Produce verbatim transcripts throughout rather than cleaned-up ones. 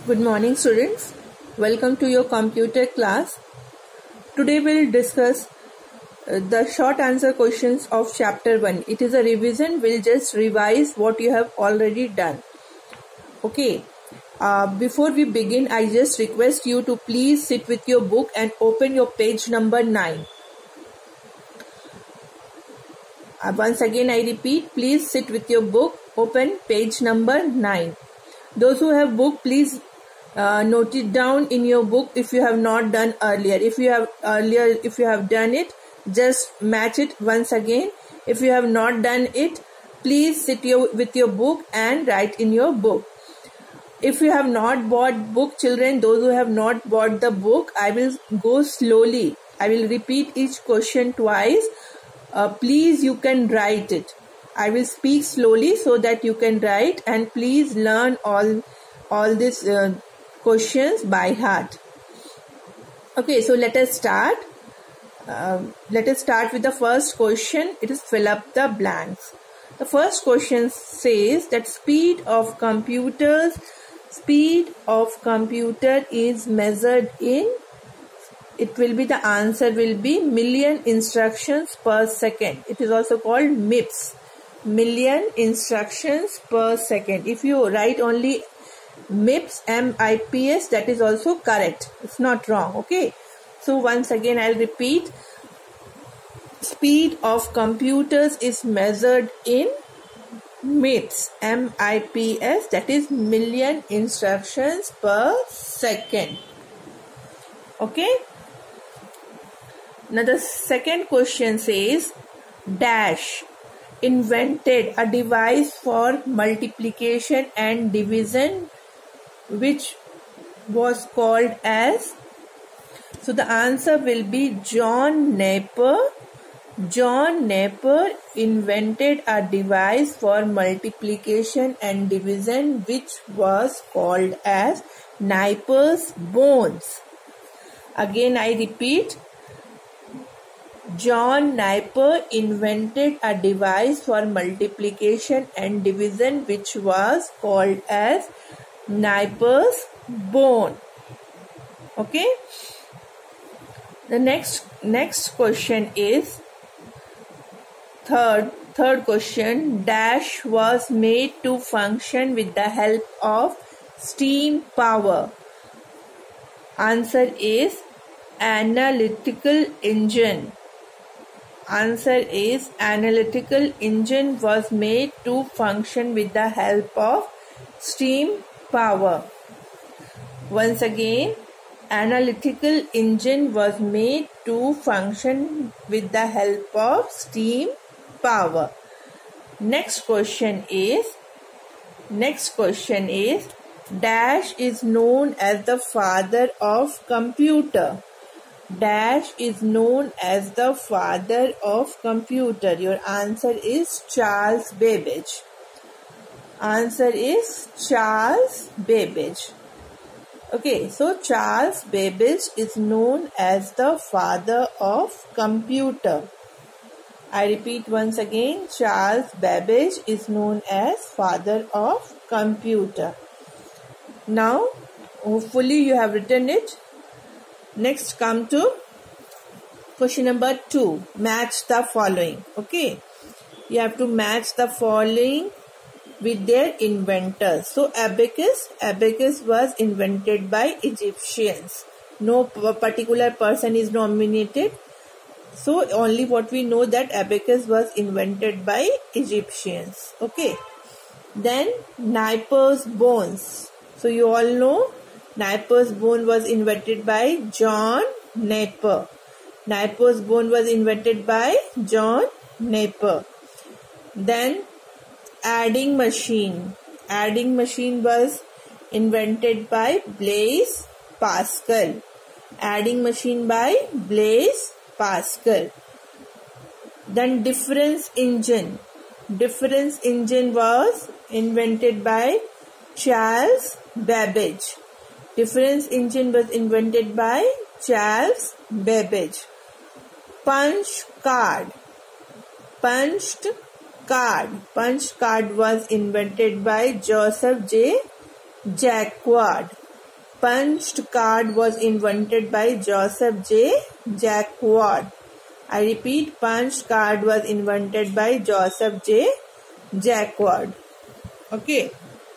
Good morning, students. Welcome to your computer class. Today we'll discuss uh, the short answer questions of chapter one. It is a revision. We'll just revise what you have already done. Okay. Uh, before we begin, I just request you to please sit with your book and open your page number nine. Uh, once again, I repeat, please sit with your book, open page number nine. Those who have book, please uh, note it down in your book if you have not done earlier. If you have earlier, if you have done it, just match it once again. If you have not done it, please sit your, with your book and write in your book. If you have not bought book, children, those who have not bought the book, I will go slowly. I will repeat each question twice. Uh, please, you can write it. I will speak slowly so that you can write, and please learn all, all these uh, questions by heart. Okay, so let us start. Uh, let us start with the first question. It is fill up the blanks. The first question says that speed of computers, speed of computer is measured in, it will be, the answer will be million instructions per second. It is also called M I P S. Million instructions per second. If you write only M I P S, M I P S, that is also correct. It's not wrong. Okay. So once again, I'll repeat. Speed of computers is measured in M I P S. M I P S, that is million instructions per second. Okay. Now the second question says, dash invented a device for multiplication and division which was called as, so the answer will be John Napier. John Napier invented a device for multiplication and division which was called as Napier's bones. Again I repeat, John Napier invented a device for multiplication and division which was called as Napier's bone. Okay. The next next question is third third question. Dash was made to function with the help of steam power. Answer is analytical engine. Answer is analytical engine was made to function with the help of steam power. Once again, analytical engine was made to function with the help of steam power. Next question is, next question is, dash is known as the father of computer. Dash is known as the father of computer. Your answer is Charles Babbage. Answer is Charles Babbage. Okay, so Charles Babbage is known as the father of computer. I repeat once again, Charles Babbage is known as father of computer. Now, hopefully you have written it. Next, come to question number two. Match the following. Okay. You have to match the following with their inventors. So, abacus. Abacus was invented by Egyptians. No particular person is nominated. So, only what we know that abacus was invented by Egyptians. Okay. Then, Napier's bones. So, you all know Napier's bone was invented by John Napier. Napier's bone was invented by John Napier. Then adding machine. Adding machine was invented by Blaise Pascal. Adding machine by Blaise Pascal. Then difference engine. Difference engine was invented by Charles Babbage. Difference engine was invented by Charles Babbage. Punch card. Punched card. Punch card was invented by Joseph J. Jacquard. punched card was invented by Joseph J. Jacquard? I repeat, punched card was invented by Joseph J. Jacquard. Okay.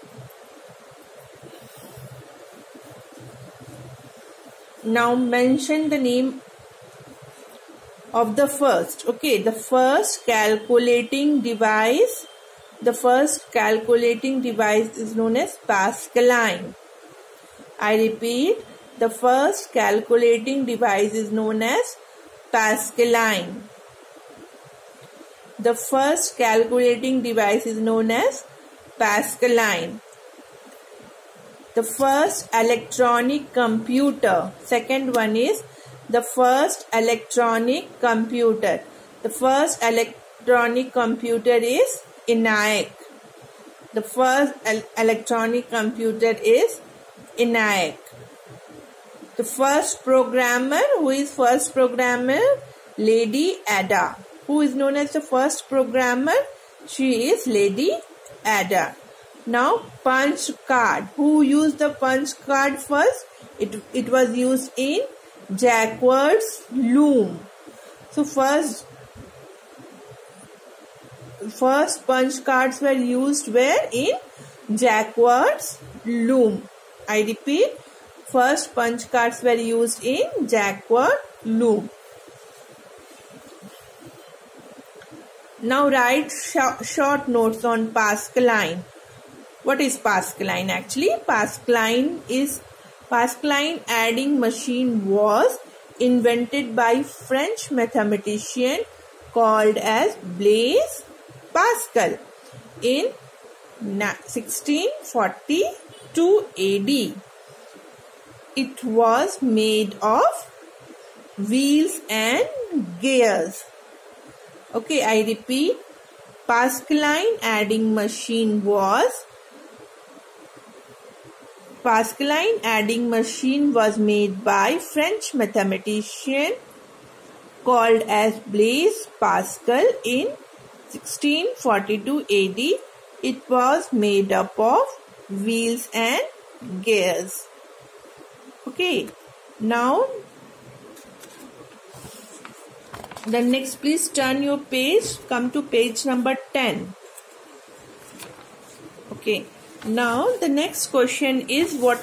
Now mention the name of the first. Okay, the first calculating device. The first calculating device is known as Pascaline. I repeat, the first calculating device is known as Pascaline. The first calculating device is known as Pascaline. The first electronic computer. Second one is the first electronic computer. The first electronic computer is ENIAC. The first el electronic computer is ENIAC. The first programmer, who is first programmer? Lady Ada. Who is known as the first programmer? She is Lady Ada. Now, punch card. Who used the punch card first? It, it was used in Jacquard's loom. So, first, first punch cards were used where? In Jacquard's loom. I repeat, first punch cards were used in Jacquard loom. Now, write sh short notes on Pascaline. What is Pascaline actually? Pascaline is Pascaline adding machine was invented by French mathematician called as Blaise Pascal in sixteen forty-two A D. It was made of wheels and gears. Okay, I repeat, Pascaline adding machine was Pascaline adding machine was made by French mathematician called as Blaise Pascal in sixteen forty-two A D. It was made up of wheels and gears. Okay, now the next, please turn your page, come to page number ten. Okay, now the next question is, what